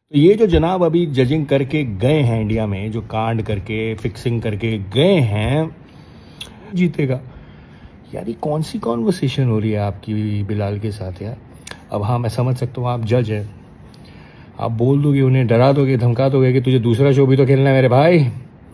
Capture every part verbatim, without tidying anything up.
तो ये जो जनाब अभी जजिंग करके गए हैं इंडिया में, जो कांड करके फिक्सिंग करके गए हैं, जीतेगा यार। ये कौन सी कॉन्वर्सेशन हो रही है आपकी बिलाल के साथ यार। अब हाँ, मैं समझ सकता हूँ आप जज है, आप बोल दोगे, उन्हें डरा दोगे, धमका दोगे कि तुझे दूसरा शो भी तो खेलना है मेरे भाई,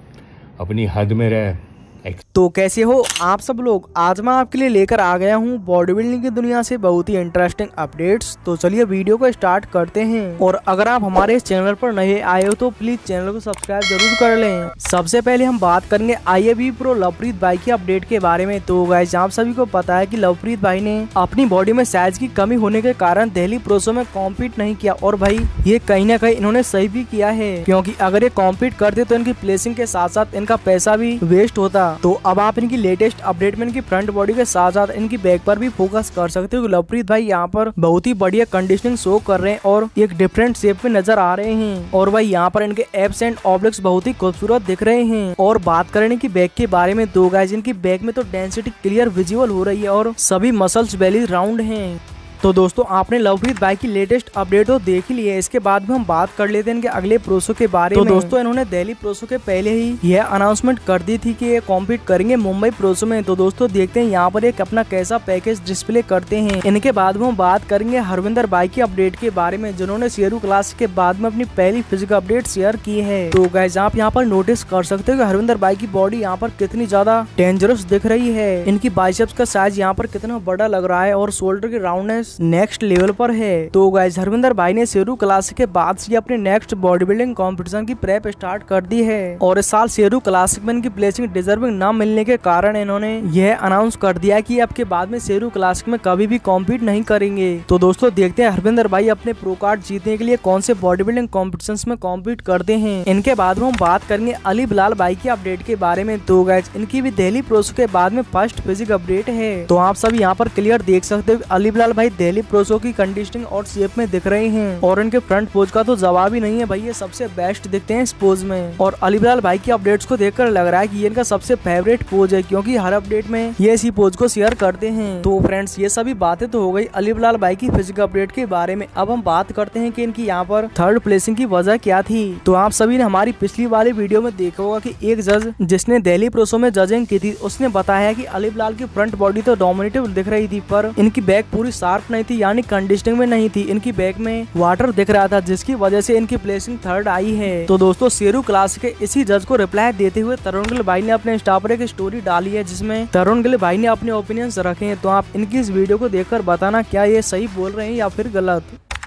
अपनी हद में रह। तो कैसे हो आप सब लोग, आज मैं आपके लिए लेकर आ गया हूँ बॉडी बिल्डिंग की दुनिया से बहुत ही इंटरेस्टिंग अपडेट्स। तो चलिए वीडियो को स्टार्ट करते हैं। और अगर आप हमारे इस चैनल पर नए आए हो तो प्लीज चैनल को सब्सक्राइब जरूर कर लें। सबसे पहले हम बात करेंगे I A B pro Lovepreet भाई की अपडेट के बारे में। तो गाइस, आप सभी को पता है कि लवप्रीत भाई ने अपनी बॉडी में साइज की कमी होने के कारण दिल्ली प्रो शो में कॉम्पीट नहीं किया। और भाई ये कहीं ना कहीं इन्होंने सही भी किया है, क्योंकि अगर ये कॉम्पीट करते तो इनकी प्लेसिंग के साथ साथ इनका पैसा भी वेस्ट होता। तो अब आप इनकी लेटेस्ट अपडेट में इनकी फ्रंट बॉडी के साथ साथ इनकी बैक पर भी फोकस कर सकते हो। लवप्रीत भाई यहाँ पर बहुत ही बढ़िया कंडीशनिंग शो कर रहे हैं और एक डिफरेंट शेप में नजर आ रहे हैं। और भाई यहाँ पर इनके एब्स एंड ऑब्लिक्स बहुत ही खूबसूरत दिख रहे हैं। और बात करें इनकी बैक के बारे में तो गाइस, इनकी बैक में तो डेंसिटी क्लियर विजुअल हो रही है और सभी मसल्स बेली राउंड हैं। तो दोस्तों, आपने लवप्रीत भाई की लेटेस्ट अपडेट तो देख ही ली है। इसके बाद भी हम बात कर लेते हैं इनके अगले प्रोशो के बारे में। तो दोस्तों, इन्होंने दिल्ली प्रोशो के पहले ही यह अनाउंसमेंट कर दी थी कि ये कॉम्पीट करेंगे मुंबई प्रोशो में। तो दोस्तों, देखते हैं यहाँ पर एक अपना कैसा पैकेज डिस्प्ले करते हैं। इनके बाद में हम बात करेंगे हरविंदर भाई की अपडेट के बारे में, जिन्होंने शेरू क्लास के बाद में अपनी पहली फिजिकल अपडेट शेयर की है। तो गाइस, आप यहाँ पर नोटिस कर सकते हो कि हरविंदर भाई की बॉडी यहाँ पर कितनी ज्यादा डेंजरस दिख रही है। इनकी बाइसेप्स का साइज यहाँ पर कितना बड़ा लग रहा है और शोल्डर की राउंडनेस नेक्स्ट लेवल पर है। तो गाइस, हरविंदर भाई ने शेरू क्लासिक के बाद से अपने नेक्स्ट बॉडी बिल्डिंग कॉम्पिटिशन की प्रेप स्टार्ट कर दी है। और इस साल शेरू क्लासिक में इनकी प्लेसिंग डिजर्विंग न मिलने के कारण इन्होंने यह अनाउंस कर दिया कि अब के बाद में शेरू क्लासिक में कभी भी कॉम्पीट नहीं करेंगे। तो दोस्तों, देखते हैं हरविंदर भाई अपने प्रो कार्ड जीतने के लिए कौन से बॉडी बिल्डिंग कॉम्पिटिशन में कॉम्पीट करते हैं। इनके बाद में हम बात करेंगे अली बिलाल भाई की अपडेट के बारे में। तो गाइस, इनकी भी दिल्ली प्रोशो के बाद में फर्स्ट फिजिक अपडेट है। तो आप सब यहाँ पर क्लियर देख सकते हो अली बिलाल भाई दिल्ली प्रोशो की कंडीशनिंग और शेप में दिख रहे हैं। और इनके फ्रंट पोज का तो जवाब ही नहीं है भाई, ये सबसे बेस्ट दिखते हैं इस पोज में। और अली बिलाल भाई की अपडेट्स को देखकर लग रहा है कि ये इनका सबसे फेवरेट पोज है, क्योंकि हर अपडेट में ये इसी पोज को शेयर करते हैं। तो फ्रेंड्स, ये सभी बातें तो हो गई अली बिलाल भाई की फिजिकल अपडेट के बारे में। अब हम बात करते हैं कि इनकी यहाँ पर थर्ड प्लेसिंग की वजह क्या थी। तो आप सभी ने हमारी पिछली वाली वीडियो में देखा होगा कि एक जज जिसने दिल्ली प्रोशो में जजिंग की थी, उसने बताया कि अली बिलाल की फ्रंट बॉडी तो डोमिनेटिव दिख रही थी, पर इनकी बैक पूरी शार्प नहीं थी, यानी कंडीशनिंग में नहीं थी। इनकी बैक में वाटर दिख रहा था, जिसकी वजह से इनकी प्लेसिंग थर्ड आई है। तो दोस्तों, शेरू क्लास के इसी जज को रिप्लाई देते हुए तरुण गिल भाई ने अपने इंस्टा पर एक स्टोरी डाली है, जिसमें तरुण गिल भाई ने अपने ओपिनियंस रखे हैं। तो आप इनकी इस वीडियो को देखकर बताना क्या ये सही बोल रहे हैं या फिर गलत।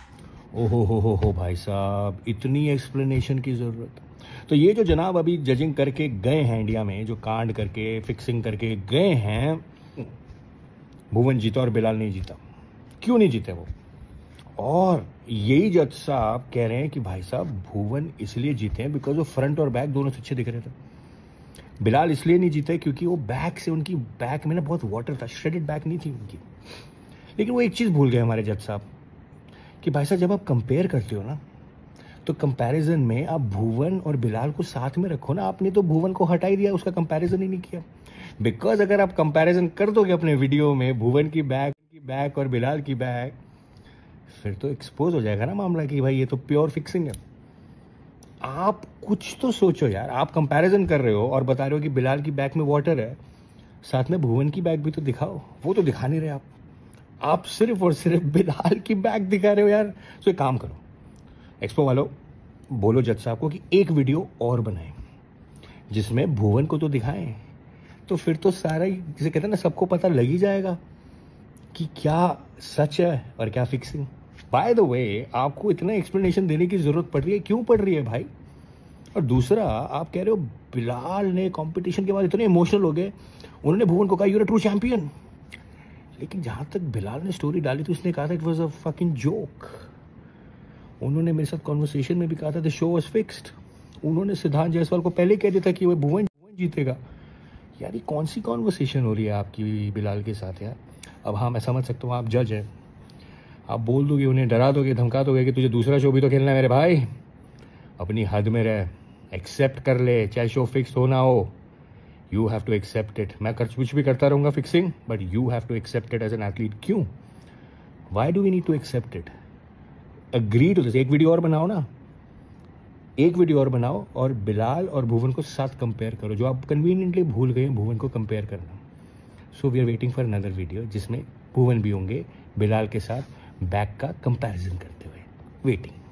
ओहो हो हो हो भाई साहब, इतनी एक्सप्लेनेशन की जरूरत। तो ये जो जनाब अभी जजिंग करके गए हैं इंडिया में, जो कांड करके फिक्सिंग करके गए हैं, भुवन जीता और बिलाल नहीं जीता। क्यों नहीं जीते वो? और यही जज साहब कह रहे हैं कि भाई साहब भुवन इसलिए जीते हैं बिकॉज वो फ्रंट और बैक दोनों से अच्छे दिख रहे थे। बिलाल इसलिए नहीं जीते क्योंकि वो बैक से, उनकी बैक में ना बहुत वाटर था, श्रेडेड बैक नहीं थी उनकी। लेकिन वो एक चीज़ भूल गए हमारे जज साहब कि भाई साहब जब आप कंपेयर करते हो ना, तो कंपैरिजन में आप भुवन और बिलाल को साथ में रखो ना। आपने तो भुवन को हटा ही दिया, उसका कंपैरिजन ही नहीं किया। बिकॉज अगर आप कंपैरिजन कर दोगे अपने वीडियो में भुवन की बैक की बैक और बिलाल की बैक, फिर तो एक्सपोज हो जाएगा ना मामला कि भाई ये तो प्योर फिक्सिंग है। आप कुछ तो सोचो यार, आप कंपैरिजन कर रहे हो और बता रहे हो कि बिलाल की बैक में वाटर है, साथ में भुवन की बैक भी तो दिखाओ। वो तो दिखा नहीं रहे आप आप सिर्फ और सिर्फ बिलाल की बैक दिखा रहे हो यार। तो एक काम करो, एक्सपो वालों, बोलो जज साहब को कि एक वीडियो और बनाएं जिसमें भुवन को तो दिखाएं। तो फिर तो सारा, जिसे कहते हैं ना, सबको पता लग ही जाएगा कि क्या सच है और क्या फिक्सिंग। बाय द वे, आपको इतना एक्सप्लेनेशन देने की जरूरत पड़ रही है, क्यों पड़ रही है भाई? और दूसरा, आप कह रहे हो बिलाल ने कंपटीशन के बाद इतने इमोशनल हो गए, उन्होंने भुवन को कहा you are a true champion. लेकिन जहां तक बिलाल ने स्टोरी डाली तो उसने कहा था it was a fucking joke. उन्होंने मेरे साथ कॉन्वर्सेशन में भी कहा था द शो वाज फिक्स्ड। उन्होंने सिद्धांत जायसवाल को पहले कह दिया था कि वो भुवन जीतेगा। यार ये कौन सी कॉन्वर्सेशन हो रही है आपकी बिलाल के साथ यार। अब हाँ, मैं समझ सकता हूँ आप जज है, आप बोल दोगे, उन्हें डरा दोगे, धमका दोगे कि तुझे दूसरा शो भी तो खेलना है मेरे भाई, अपनी हद में रह, एक्सेप्ट कर ले, चाहे शो फिक्स हो ना हो। You have to accept it. मैं कर कुछ भी करता रहूँगा fixing, but you have to accept it as an athlete. क्यों? Why do we need to accept it? Agree to this. एक वीडियो और बनाओ ना, एक वीडियो और बनाओ और बिलाल और भुवन को साथ कंपेयर करो, जो आप कन्वीनियंटली भूल गए भुवन को कंपेयर करना। So we are waiting for another video जिसमें भुवन भी होंगे बिलाल के साथ बैक का कंपैरिजन करते हुए। वेटिंग।